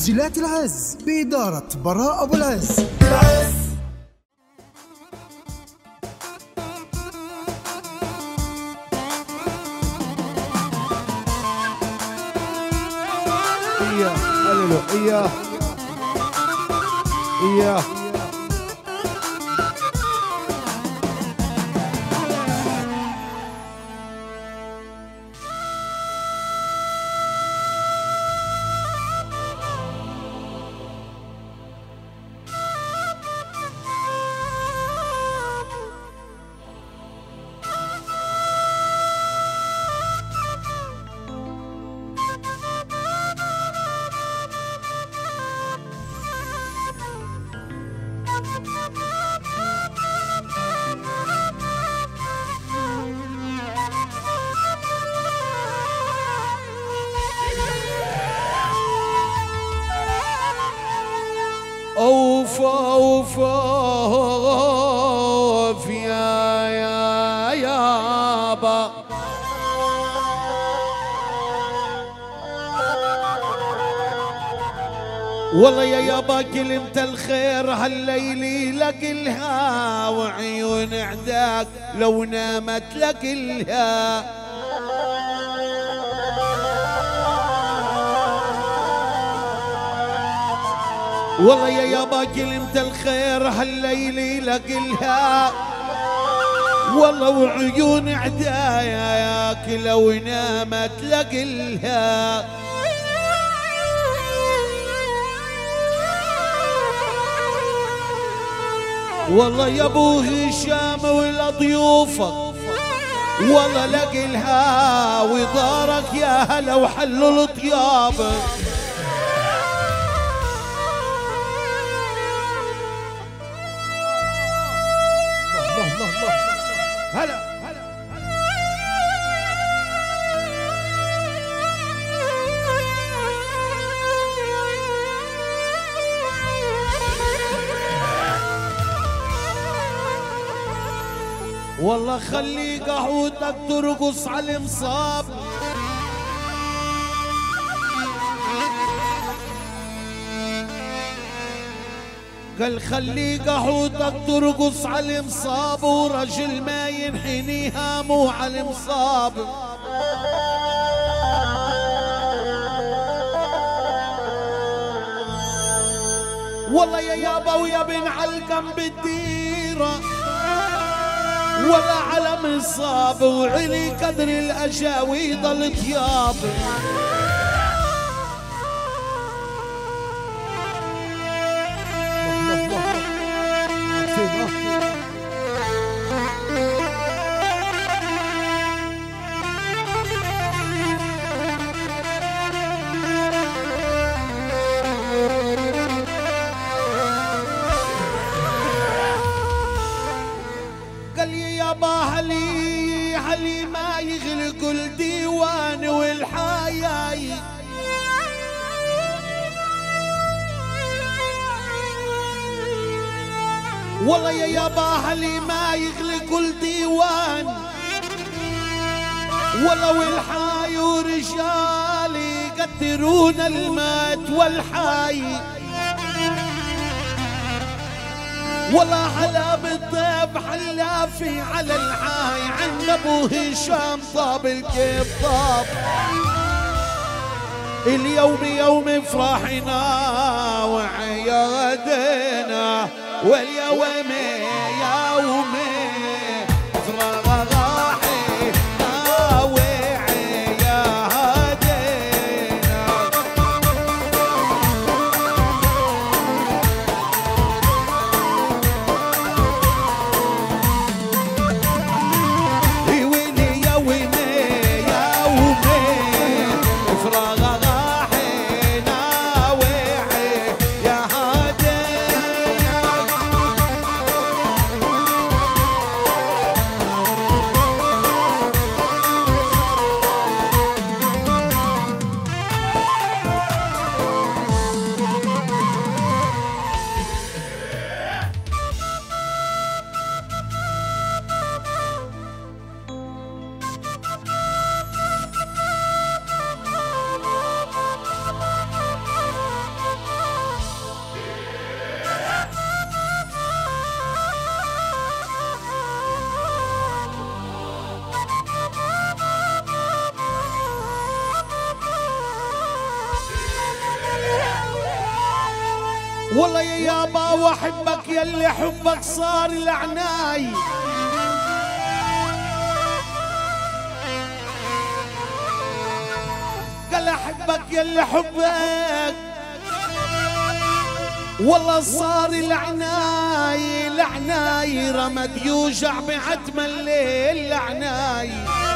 تسجيلات العز بإدارة براء أبو العز. إياه أوف أوف أوف يا يابا والله يا يابا كلمة الخير هالليل لقلها وعيون عداك لو نامت لقلها والله يا يابا كلمة الخير هالليل لقلها والله وعيون عداياك لو نامت لقلها والله يا ابو هشام ولا ضيوفك والله لقلها ودارك يا هلا وحلوا الطياب هلا والله خلي قهوتك ترقص على المصاب قال خلي قهوتك ترقص على المصاب ورجل ما ينحني هامه على المصاب والله يا يابا ويا بن علقم بالديره ولا على مصاب وعلي قدر الأجاويض الطياب هلي ما يغلق الديوان والحياي والله يا يابا هلي ما يغلق الديوان والله والحاي ورجالي يقدرون المات والحاي والله حلا بالضيف حلافي على الحاي عند ابو هشام طاب الكيف طاب اليوم يوم فرحنا وعيادنا واليوم يوم والله يا يابا واحبك يلي حبك صار العناي. قال احبك يلي حبك والله صار العناي. العناي رمد يوجع بعتم الليل العناي.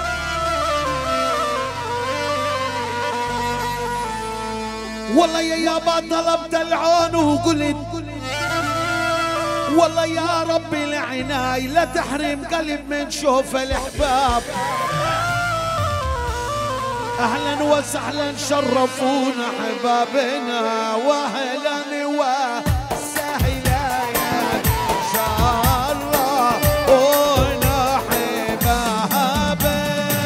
والله يا يابا طلبت العون وقلت والله يا ربي العناي لا تحرم قلب من شوف الاحباب. اهلا وسهلا شرفونا حبابنا واهلا وسهلا يا شرفونا حبابنا.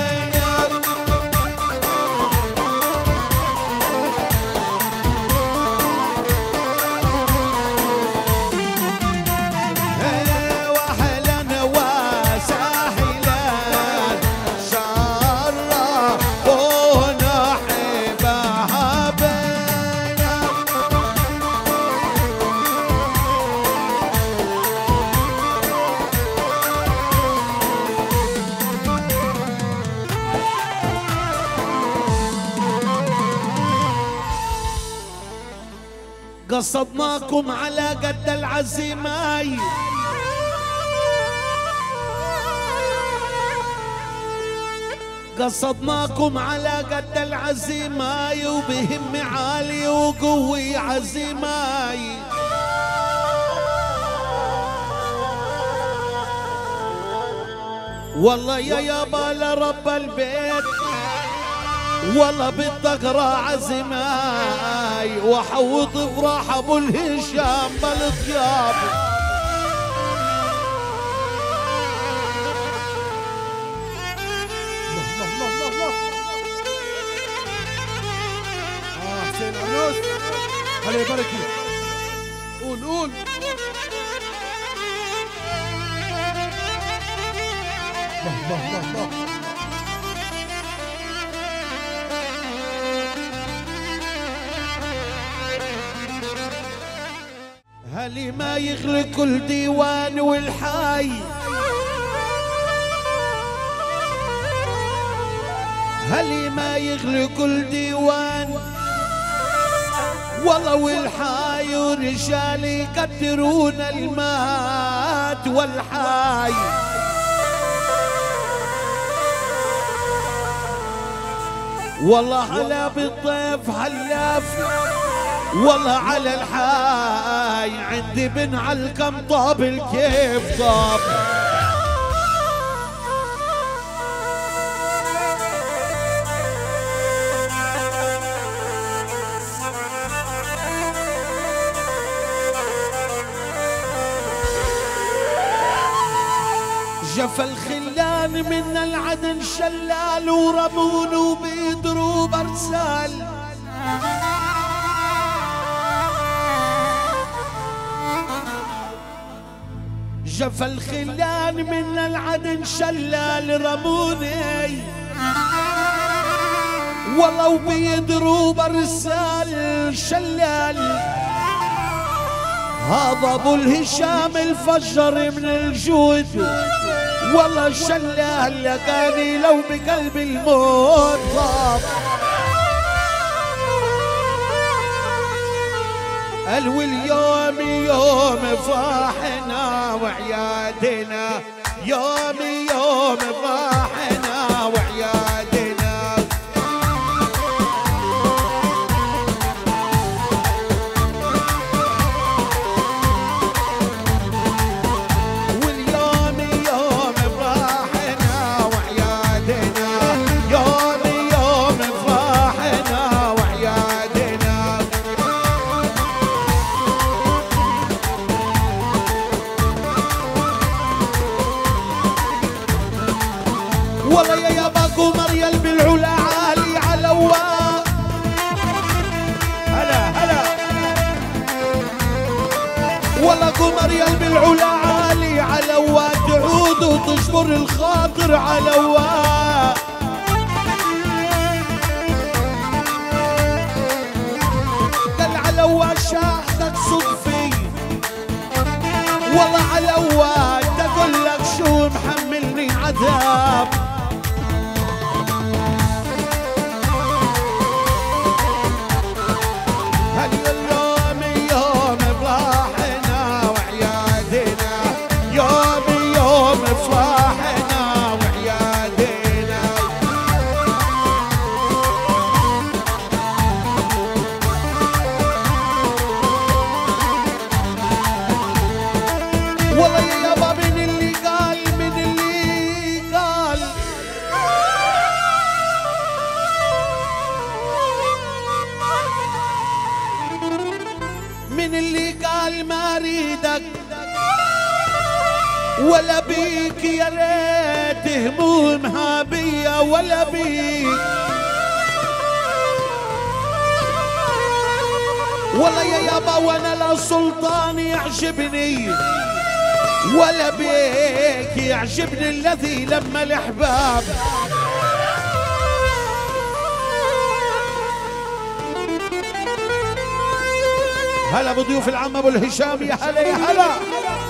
قصدناكم على قد العزيماي. قصدناكم على قد العزيماي وبهم عالي وقوي عزيماي. والله يا يابا لرب البيت والله بالطقرة عزماي وحوط افراح ابو الهشام بالطياب. الله حسين عنوس هلا بركي. قول الله هلي ما يغلي كل ديوان والحي. هلي ما يغلي كل ديوان والله والحي ورجال يقدرون المات والحي. والله هلا بالضيف هلاف والله على الحاي عندي بن علقم طاب الكيف طاب. جف الخلان من العدن شلال ورمون وبيدروا برسال. جف الخلان من العدن شلال رموني والله وبيدروا برسال شلال. هذا ابو الهشام الفجر من الجود والله شلال لقاني لو بقلب الموت طاب. قال واليوم يوم فرحنا وعيادنا يوم فرحنا وعيادنا. واليوم يوم فرحنا وعيادنا يوم فرحنا وعيادنا. والله يا يابا قمر يلبي العلا عالي علوا. هلا والله قمر يلبي العلا عالي علوا تعود وتجبر الخاطر علوا. قال علوا شاهدك صدفة والله على واد اقول لك شو محملني عذاب. هاليوم يوم افراحنا وعيادنا، يوم يوم افراحنا وعيادنا. والله يا يابا من اللي قال، من اللي قال من اللي قال ما اريدك ولا بيك، يا ريت همومها بيا ولا بيك. والله يا يابا وانا لا سلطان يعجبني ولا بيك يعجبني الذي لما الاحباب. هلا بضيوف العم ابو الهشام، يا هلا يا هلا.